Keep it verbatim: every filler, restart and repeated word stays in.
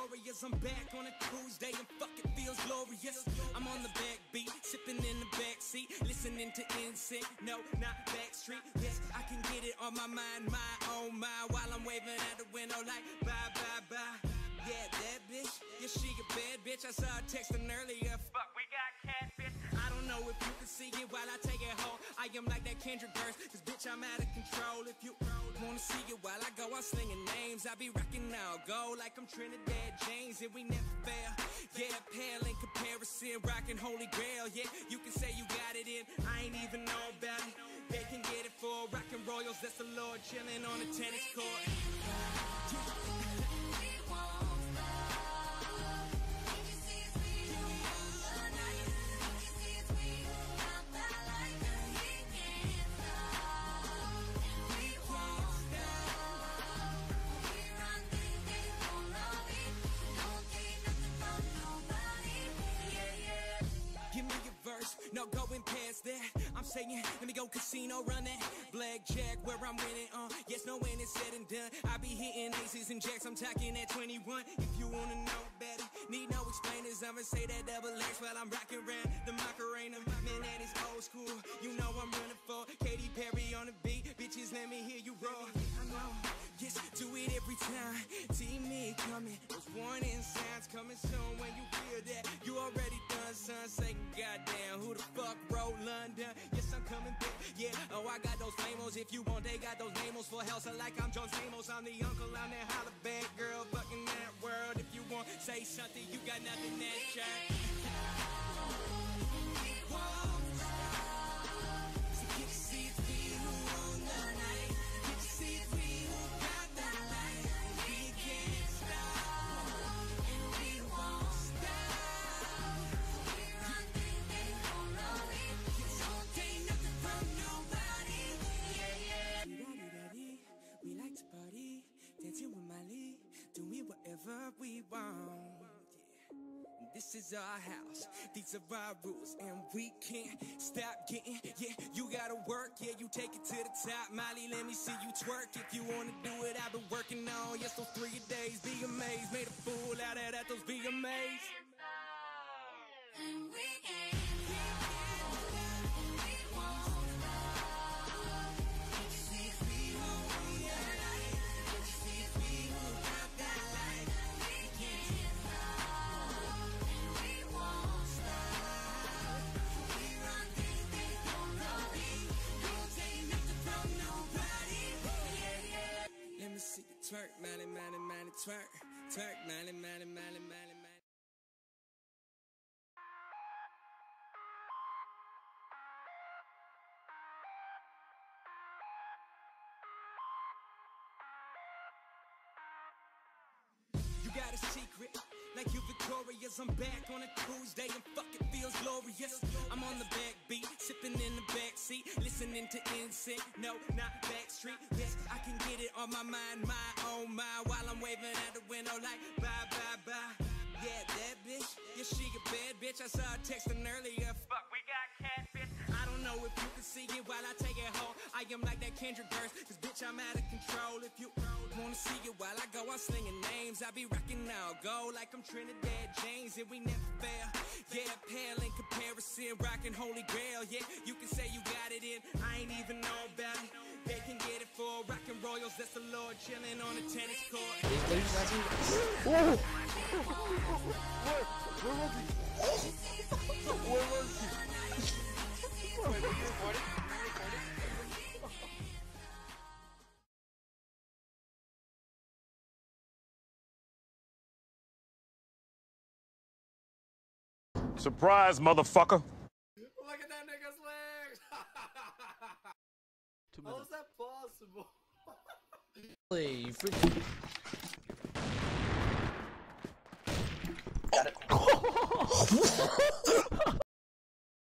Victorious, I'm back on a Tuesday and fuck it feels glorious. I'm on the backbeat, sipping in the backseat, listening to N Sync, no, not Backstreet. Yes, I can get it on my mind, my own mind, while I'm waving out the window like bye, bye, bye. Yeah, that bitch, yeah, she a bad bitch. I saw her texting earlier. Fuck, we got catfish. I don't know if you can see it while I take it home. I am like that Kendrick verse, cause bitch, I'm out of control. If you wanna see it while I go, I'm slinging names. I be rocking now, go like I'm Trinidad James, and we never fail. Yeah, pale in comparison, rocking Holy Grail. Yeah, you can say you got it in, I ain't even know about it. They can get it for rockin' royals, that's the Lord chillin' on the tennis court. No going past that, I'm saying, let me go casino, run that blackjack where I'm winning, uh, yes, no when it's said and done, I be hitting aces and jacks, I'm talking at twenty-one, if you wanna know better, need no explainers, I'ma say that double X while I'm rocking around the Macarena, man, that is old school, you know I'm running for Katy Perry on the beat, bitches, let me hear you roar, I know, yes, do it every time, see me coming, those warning signs coming soon, when you feel that, you already done, son, say goddamn, who the fuck wrote London? Yes, I'm coming back. Yeah, oh, I got those lamos. If you want, they got those lamos for house. Like I'm John Stamos. I'm the uncle. I'm that holla bad girl. Fucking that world. If you want, say something. You got nothing that shine. Whatever we want, yeah. This is our house, these are our rules, and we can't stop getting, yeah, you gotta work, yeah, you take it to the top, Molly, let me see you twerk, if you wanna do it, I've been working on, yes, those three days, be amazed, made a fool out of that, those be amazed. And we can't. Twerk, money, money, money, twerk, twerk, money, money, money, money, money. You got a secret, like you Victorious, I'm back on a Tuesday and fuck it feels glorious. I'm on the backbeat, sipping in the backseat, listening to N Sync, no, not Backstreet. Yes, I can get it on my mind, my own mind, while I'm waving out the window like bye, bye, bye. Yeah, that bitch, yeah, she a bad bitch. I saw her texting earlier. Fuck, we got catfish. I don't know if you can see it while I take it home. I am like that Kendrick verse, cause bitch, I'm out of control. If you wanna see it while I go, I'm slinging names. I be rocking now, go like I'm Trinidad James, and we never fail. Yeah, pale in comparison, rocking Holy Grail. Yeah, you can say you got it in, I ain't even know about it. They can get it for rockin' royals, that's the Lord chillin' on the tennis court. Whoa! Where was he? Where was he? Surprise, motherfucker! Look at that nigga's legs! How is that possible? You freaking... Got it.